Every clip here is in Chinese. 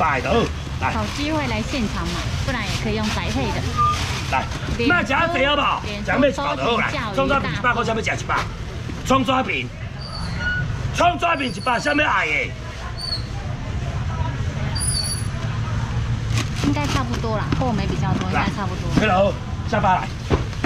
100就好。来， 有机会来现场买，不然也可以用宅配的。 来，卖食仔济好不好？食买100就好来。葱抓饼100块，啥物食100？葱抓饼，葱抓饼100，啥物爱的？ 应该差不多啦，货没比较多，应该差不多。 Hello， 下班来。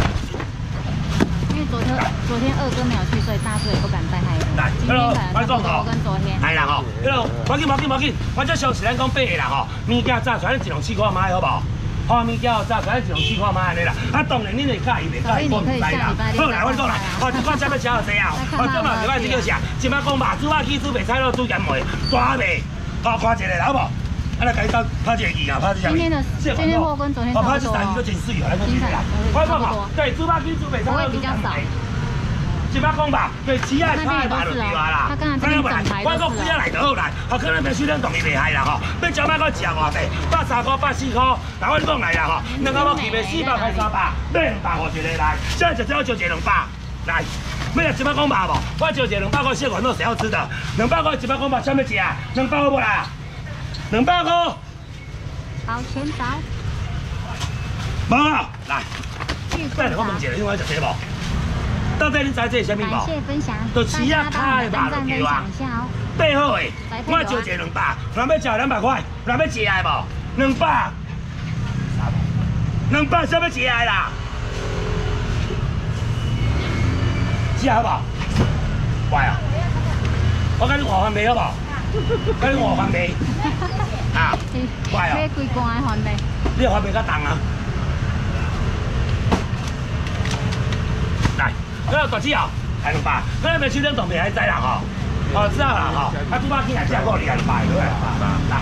因为昨天二哥没有去，所以大叔也不敢带太多。 来今天可能差不多跟昨天。 系啦吼，Hello， 冇紧，我这上是咱讲买的啦吼，物件炸出来一两试看卖好不好？好物件炸出来一两试看卖安尼啦。啊，当然恁会介意袂介意，我唔知啦。好来，我讲来，哦，一款啥物食好济啊？哦，这嘛袂歹，这叫啥？即摆讲肉煮啊，起煮白菜肉煮盐糜，大味。好，看一个好不好？啊，来，给他拍一个鱼啊，拍一下。今天货跟昨天差不多。 拍一3鱼都真水哦，来看这个啦。我讲吼，对，猪肉起煮白菜肉煮盐糜。一百公吧，对，起爱拍吧就对啊啦。 他刚刚这边整排都是。 我讲几啊来就好来，可能平时咱同伊袂害啦吼。要食买个食偌济，130块、140块，但我讲来啦吼，两个我起卖400开300，买200互一个来，现在就只要就100来。要100公吧无？我就100块蟹款肉谁要吃的？200块100公吧，啥物食啊？200块无啦？200块。 好，全找。 无啊，来。再来我问一下，另外食这无？到底你知这是啥物无？ 感谢分享， 就起啊开吧就对啊。背好的，我就1个200，人要食200块，人要食的无？200，200啥物食的啦？食好无？乖啊！我甲你换番麦好无？甲你换番麦。啊，乖啊！ 买几罐的番麦？ 你番麦较重啊。来。那大只哦，还200，那边手顶当面还知啦吼，哦知道啦吼，啊猪肉起来价过200，对啦，来，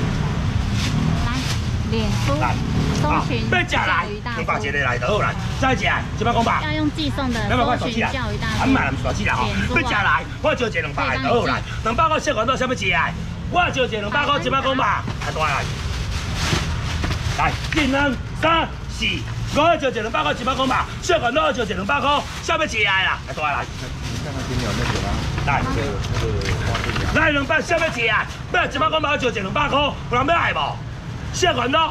脸书搜寻要食来，200一个来就好来，再食100公吧。 要用寄送的搜寻教育大师。 俺买大只啦吼，要食来，我就1个200就好来，200块蟹款肉啥物食来，我就1个200块100公吧，来大来，来1、2、3、4。我就100块100公吧，蟹款肉就100块，啥物食来啦？来大来。来，来200，啥物食啊？要100公吧，就100块，有人要爱无？蟹款肉，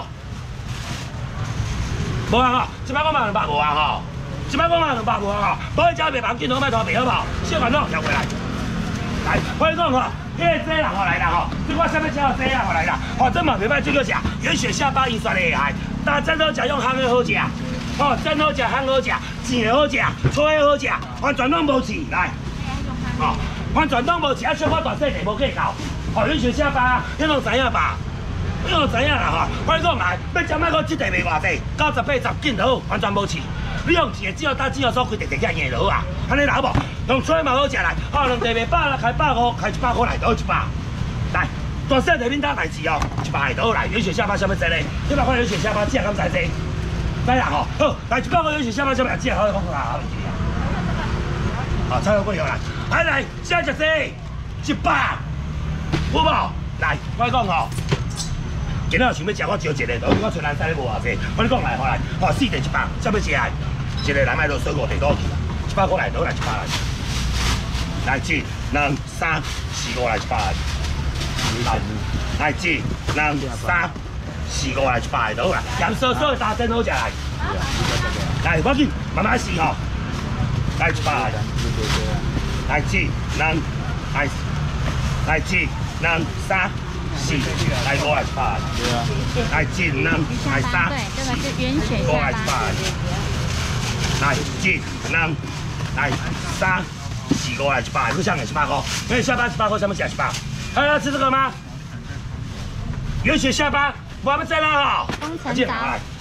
无啊吼，100公吧200无啊吼，100公吧200无啊吼，无去食袂忙，镜头卖拖皮好无？蟹款肉调过来，来，我讲吼。迄个这啦，吼来啦吼，这我啥物吃到这啦，吼来啦，吼这嘛袂歹，这个啥？原血下巴银酸的害，但真好食用烘的好食，吼真好食烘好食，煎好食，吹好食，完全拢无饲来，吼完全拢无饲，啊小可大细地无计较，吼原血下巴，你拢知影吧？你拢知影啦吼，我讲来，要食买个这地卖偌济，90、80斤就好，完全无饲。你用钱只要打只要所开直直起硬就好啊，安尼啦好无？用吹嘛好食来，哦两地卖100啦，开150，开100块来就好100。来，大细地恁打代志哦，100就好来。原血下巴啥物济咧？100块原血下巴只敢知济？知啦吼，好来100块原血下巴啥物只好讲啦，好袂记啊。好，菜好过来，来，现在食这100，有无？来，我讲吼。今仔想要食，我招一个，就我找人使咧无偌济。我你讲来，好来，吼4地100，啥物食来？一个来买落水5地倒去，100块来倒来100来。来1、2、3、4、5来100来。来1、2、3、4、5来100来倒来。盐酥酥的大真好食来。来，我紧慢慢试吼。来100来。来1、2、来1、2、3。4来5来100来1、2、来3、 对，这个是原血下巴。 来1、2、来3、4、5来100，不像你100块，原血下巴100块，什么价100？还要吃这个吗？原血下巴，我们在那哈。 工程长。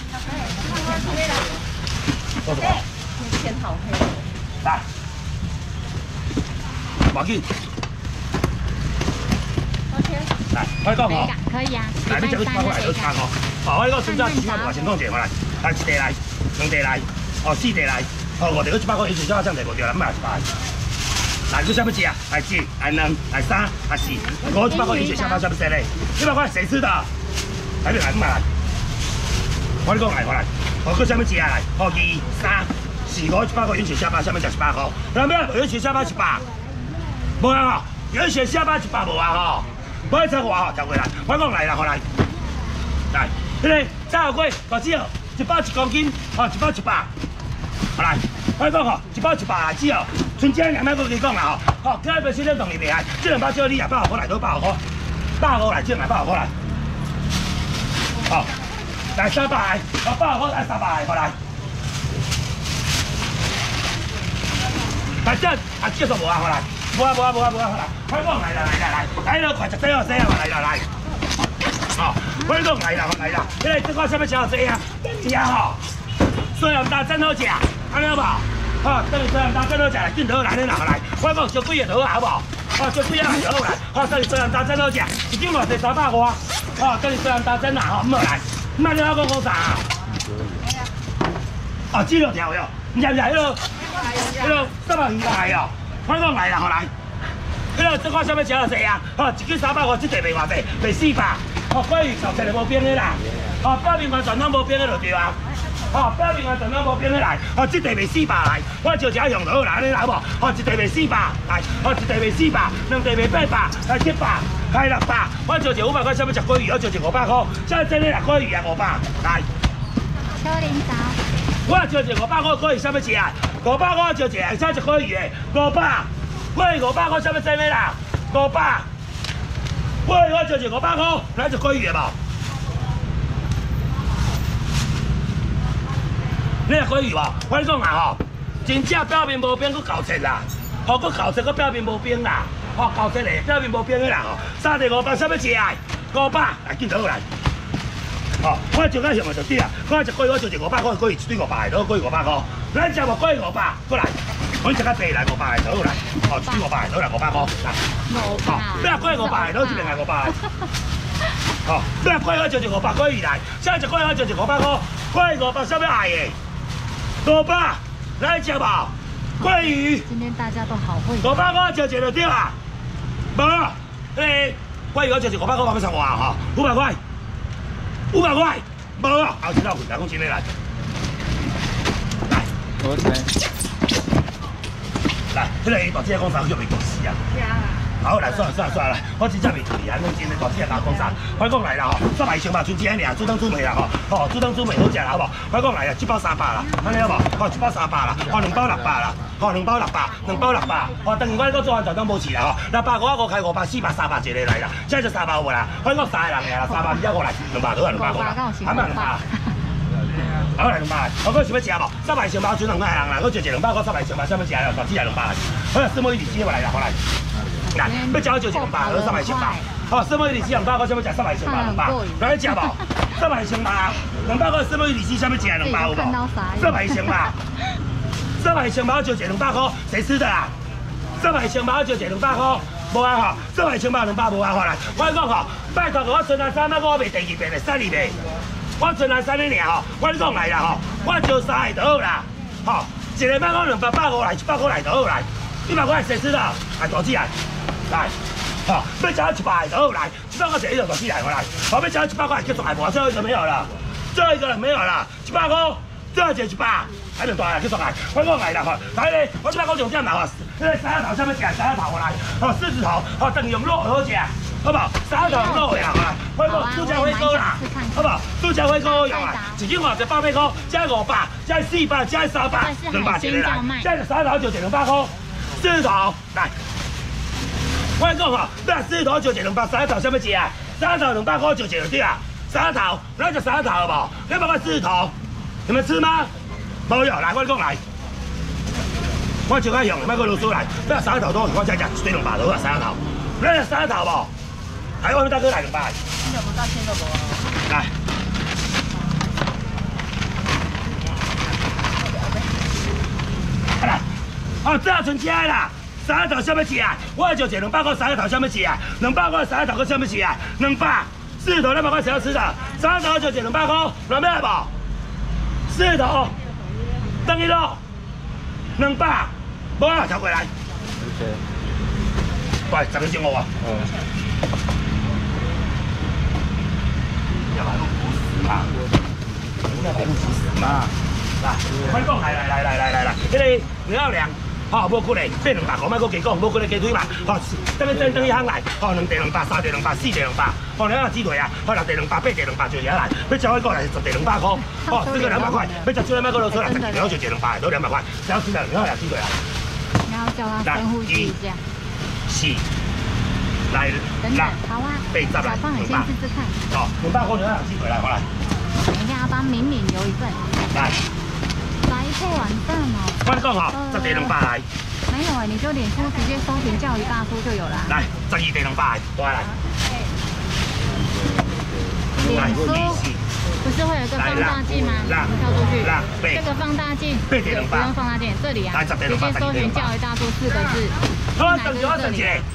做什么？ 天好黑。 来，马进。来，我讲吼， 可以啊， 来，你食去100块来就餐吼。好，我讲剩下200块先讲者，来1地来，2地来，哦4地来，哦5地去100块，原血下巴上地无对啦，买100。来，你啥物食啊？来1、来2、来3、来4，我100块原血下巴啥物食嘞？100块谁吃的？来来来，我你讲来，我来，哦个啥物食啊？来，哦2、3、4、5 100块原血下巴，啥物食100块？人要原血下巴100，无啊吼，原血下巴100无啊吼。 不会超过吼，调过来，我讲来啦，好来，来，迄个炸龟大只哦，1包1公斤，吼，1包100，好来，我讲吼，1包100来只哦，剩这200个给讲啦吼，好，今日要先冷冻里面来，这2包只有你250块来，都150块，150来，这250块来，好，来300来，好，150块来300来，好来。 来这啊，接受无啊，好来，无啊，好来，快讲来啦，来了，快食这哦，这哦，来啦，来，好，快讲来啦，来啦，迄个这个什么小这啊，这啊吼，虽然大真好食，安尼好无？好，等于虽然大真好食来，镜头来啦，来，我讲小几个头好无？好，小几啊个头来，好，等于虽然大真好食，一斤偌济350，好，等于虽然大真啦，吼，唔好来，唔好你我讲啥？哦，鸡肉条哟，唔是迄个。 迄个300块来哦，我讲来啦，好来。迄个这款啥物食得济啊？吼，一斤300块，这地卖偌济？卖400。吼，鲑鱼熟食就无冰的啦。吼，表面完全拢无冰的就对啊。吼，表面完全拢无冰的来。吼，这地卖400来，我招一下用就好啦，安尼来无？吼，一地卖400来，吼，一地卖400，2地卖800，来700，开600。我招一500块，啥物食鲑鱼？我招一500块，现在真的啦，鲑鱼啊500，来。 小领导。 我招一500块鲑鱼，啥物食啊？500块招一个，啥一鲑鱼的500，鲑鱼500块，啥物真的啦？500，鲑鱼我招一500块，来一鲑鱼的无？你食鲑鱼无？我讲啊吼，真正表面无冰，佮搞切啦，吼，佮搞切，佮表面无冰啦，吼，搞切嘞，表面无冰的啦吼。3地500，啥物食啊？500，来镜头来。 哦，我招较凶的就对啊！我一鲑鱼我招一500块，鲑鱼一堆500的，鲑鱼500块。咱食无鲑鱼500，过来，我食较济来500的，倒来。哦，一堆500的，倒来500块。来，好，你啊鲑鱼500的，倒这边来500的。好，你啊鲑鱼我招一500鲑鱼来，现在一鲑鱼我招一500块，鲑鱼500，啥物爱的？500，来食无？鲑鱼。 今天大家都好会。 500块我招一就对啊。无，诶，鲑鱼我招一500块，我要上外吼，500块。 500块，无啊，后一道回来，讲真的来，来， 好吃。 来，迄个大姐讲啥叫袂过时啊？好，来算啦，我真正袂注意啊，讲真的，大姐甲我讲啥？我讲来啦吼，300先吧，剩这尔，煮汤煮糜啦吼，吼，煮汤煮糜好食啦，好无？我讲来啊，1包300啦，安尼好无？吼，1包300啦，吼，2包600啦，吼，2包600，2包600，吼，等于我搁做完全当无事啦吼，600块我开500、400、300一个来啦，现在就300有无啦？我讲3个人个啦，300你才5来，200倒来200块啦，还蛮200。 好来200，我讲想要食无？300先包准2个人啦，我招一200块300先包，啥物食啦？大只来200来，好啦，4毛1厘子我来啦，好来。 来，要食我招一200，我300先包。好，4毛1厘子200块，啥物食300先包200，来食无？300先包，200块4毛1厘子，啥物食200有无？300先包，300先包招一200块，谁吃的啦？300先包招一200块，无啊吼，300先包200无啊吼来，我讲吼，拜托我存来300块，我卖第2遍的，3二遍。 我存来3个尔吼，我讲来啦吼，我招3个就好啦，吼，一个卖我250来，100块来就好来，100块谁知道？来大只来，来，吼，要食100个就好来，100块一个大只来，我来，好，要食100块结束还无，最后一个没有了，最后一个没有了，100块，最后一个100，还两大来结束来，我讲来啦吼，来咧，我100块重点啦吼，那个三头啥物食？三头我来，吼，狮子头，吼，等于用肉好食。 好不好？三头肉的啦，好啦，我讲杜家辉哥啦，好不好？杜家辉哥用啦，一斤偌济800块，加500，加400，加300，200一个来，现在三头就200块，狮头来，我讲吼，那狮头就200，三头啥物食啊？三头200块就一个对啊，三头，那就三头好不好？你要看狮头，你们吃吗？没有，来我讲来，我就该用，卖个啰嗦来，那三头多，我再食一堆200多啊，三头，那是三头无？ 来，外面大哥来200。来，来，哦，这存起来啦。三头啥物食啊？我就一200块三头啥物食啊？200块三头个啥物食啊？200，四头200块谁要吃的？三头就200块，两百无？四头，等于肉，200，无啊，调过来。喂，10分钟我啊。要把路堵死嘛！要把路堵死嘛！来，快讲，来，那个你要量好，无困嘞，变200块，莫搁加讲，无困嘞加推嘛，好，等去行来，好，2地200、3地200、4地200，好，两鸡腿啊，好，6地200、8地200就下来，要吃我过来10地200块，好，这个200块，要吃最后莫搁落出来，10地就200，都200块，只要吃了2鸡腿啊。 然后叫他深呼吸一下。 4，来等等，好啊， 8、10来， 小胖你先试试看。 好，200块2鸡腿来，过来。 等一下要帮敏敏留一份。 来， 来配晚饭哦。 我讲吼，10地200来。 没有哎，你就脸书直接搜寻教育大叔就有了。 来，12地200来，过来。 脸书不是会有一个放大镜吗？跳出去，这个放大镜，不用放大镜，这里啊，直接搜寻教育大叔4个字。 好，等一下，2、4、6、8，8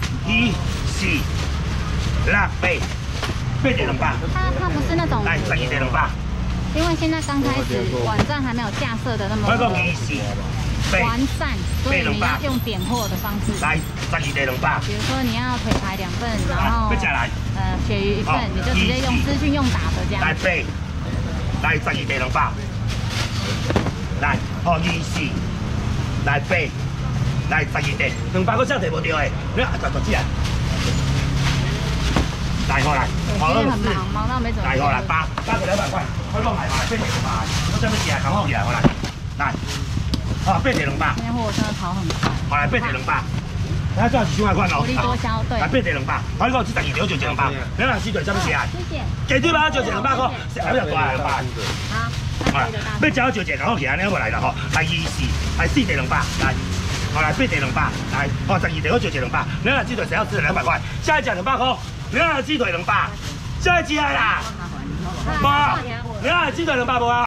地200。 它不是那种。 来，12地200。 因为现在刚开始，网站还没有架设的那么完善，所以你要用点货的方式。 来，12地200。 比如说你要腿排2份，然后鳕鱼1份，你就直接用资讯用打的这样。 来8，来12地200。来，好24，来8，来12地200个啥摕无着的，你大只。来好来，好今天很忙到没怎么。 来好来8个200块，我讲来嘛，8地200，我啥物事啊？刚好起来，好来，来，好8地200。 今天货真的跑很快。 好来8地200，来这样是200块哦。 薄利多销，对。 来8地200，好你讲这12条就200，两人鸡腿啥物事啊？ 谢谢。 鸡腿嘛就200块，还要大200。 好， 好啦，要吃就1好起来，你好来啦吼，来24，来4地200，来，好来8地200，来，好12地好就200，两人鸡腿谁要吃200块，下一只200块，两人鸡腿200，下一只来啦，无啊，两人鸡腿200无啊。